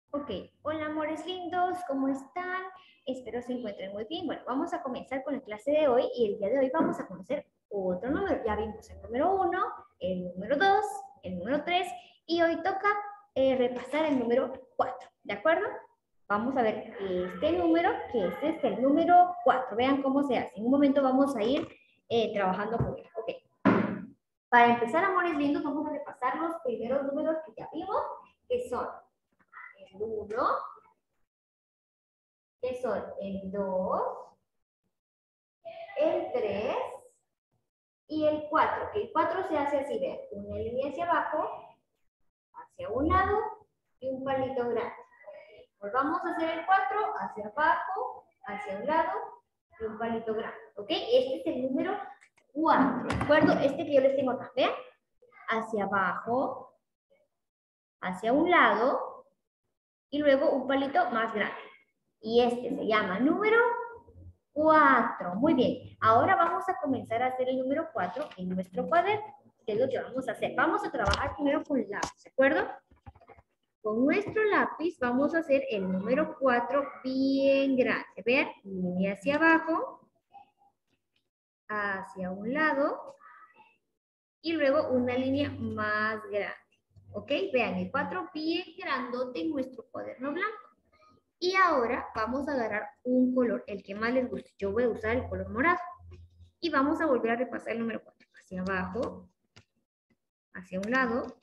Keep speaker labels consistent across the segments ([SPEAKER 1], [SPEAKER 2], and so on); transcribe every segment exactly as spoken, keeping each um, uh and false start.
[SPEAKER 1] Ok, hola amores lindos, ¿cómo están? Espero se encuentren muy bien. Bueno, vamos a comenzar con la clase de hoy y el día de hoy vamos a conocer otro número. Ya vimos el número uno, el número dos, el número tres y hoy toca eh, repasar el número cuatro, ¿de acuerdo? Vamos a ver este número, que este es el número cuatro. Vean cómo se hace. En un momento vamos a ir eh, trabajando con él. Ok. Para empezar, amores lindos, vamos a repasar los primeros números que ya vimos, que son el uno, que son el dos, el tres y el cuatro. El cuatro se hace así, vean, una línea hacia abajo, hacia un lado y un palito grande. Volvamos a hacer el cuatro, hacia abajo, hacia un lado y un palito grande. ¿Ok? Este es el número cuatro, ¿de acuerdo? Este que yo les tengo acá, vean, hacia abajo, hacia un lado y luego un palito más grande. Y este se llama número cuatro. Muy bien. Ahora vamos a comenzar a hacer el número cuatro en nuestro cuaderno. ¿Qué es lo que vamos a hacer? Vamos a trabajar primero con lápiz, ¿de acuerdo? Con nuestro lápiz vamos a hacer el número cuatro bien grande. Vean, línea hacia abajo, hacia un lado y luego una línea más grande. ¿Ok? Vean, el cuatro bien grandote en nuestro cuaderno blanco. Y ahora vamos a agarrar un color, el que más les guste. Yo voy a usar el color morado. Y vamos a volver a repasar el número cuatro. Hacia abajo, hacia un lado,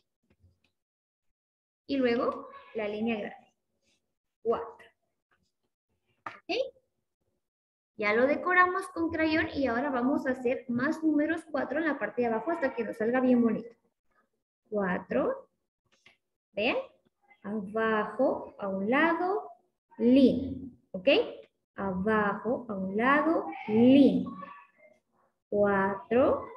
[SPEAKER 1] y luego la línea grande. cuatro. ¿Ok? Ya lo decoramos con crayón y ahora vamos a hacer más números cuatro en la parte de abajo hasta que nos salga bien bonito. cuatro. ¿Ven? Abajo, a un lado, línea. ¿Ok? Abajo, a un lado, línea. cuatro.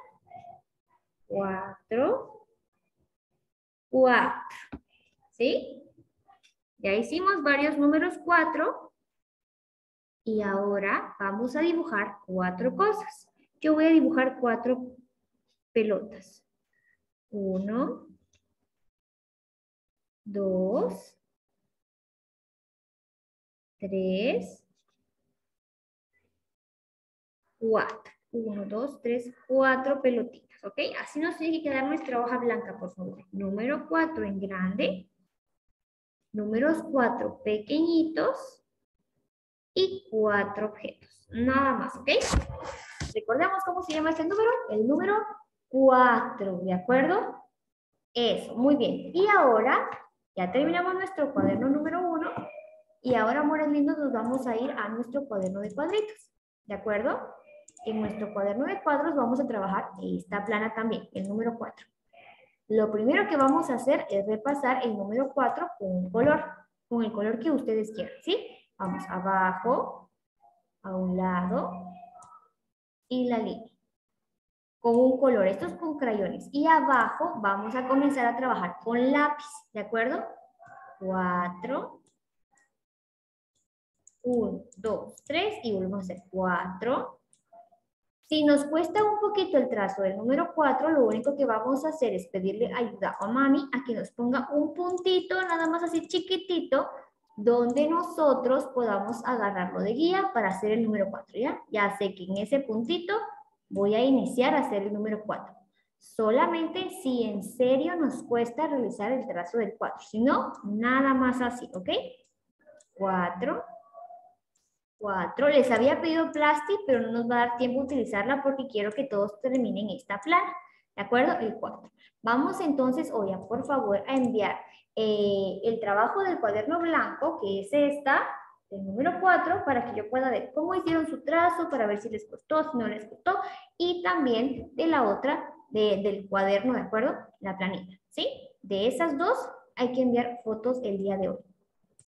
[SPEAKER 1] cuatro. cuatro. ¿Sí? Ya hicimos varios números cuatro y ahora vamos a dibujar cuatro cosas. Yo voy a dibujar cuatro pelotas. Uno, dos, tres, cuatro. Uno, dos, tres, cuatro pelotitas, ¿ok? Así nos tiene que quedar nuestra hoja blanca, por favor. Número cuatro en grande. Números cuatro pequeñitos. Y cuatro objetos. Nada más, ¿ok? Recordemos cómo se llama este número. El número cuatro, ¿de acuerdo? Eso, muy bien. Y ahora, ya terminamos nuestro cuaderno número uno. Y ahora, amores lindos, nos vamos a ir a nuestro cuaderno de cuadritos. ¿De acuerdo? En nuestro cuaderno de cuadros vamos a trabajar esta plana también, el número cuatro. Lo primero que vamos a hacer es repasar el número cuatro con un color, con el color que ustedes quieran, ¿sí? Vamos abajo, a un lado y la línea. Con un color, esto es con crayones. Y abajo vamos a comenzar a trabajar con lápiz, ¿de acuerdo? cuatro, uno, dos, tres y volvemos a hacer cuatro. Si nos cuesta un poquito el trazo del número cuatro, lo único que vamos a hacer es pedirle ayuda a mami a que nos ponga un puntito, nada más así chiquitito, donde nosotros podamos agarrarlo de guía para hacer el número cuatro, ¿ya? Ya sé que en ese puntito voy a iniciar a hacer el número cuatro. Solamente si en serio nos cuesta realizar el trazo del cuatro. Si no, nada más así, ¿ok? cuatro. cuatro. Les había pedido plástico, pero no nos va a dar tiempo a utilizarla porque quiero que todos terminen esta plana. ¿De acuerdo? El cuatro. Vamos entonces, Oya, por favor, a enviar eh, el trabajo del cuaderno blanco, que es esta, el número cuatro, para que yo pueda ver cómo hicieron su trazo, para ver si les costó, si no les costó, y también de la otra, de, del cuaderno, ¿de acuerdo? La planita, ¿sí? De esas dos hay que enviar fotos el día de hoy.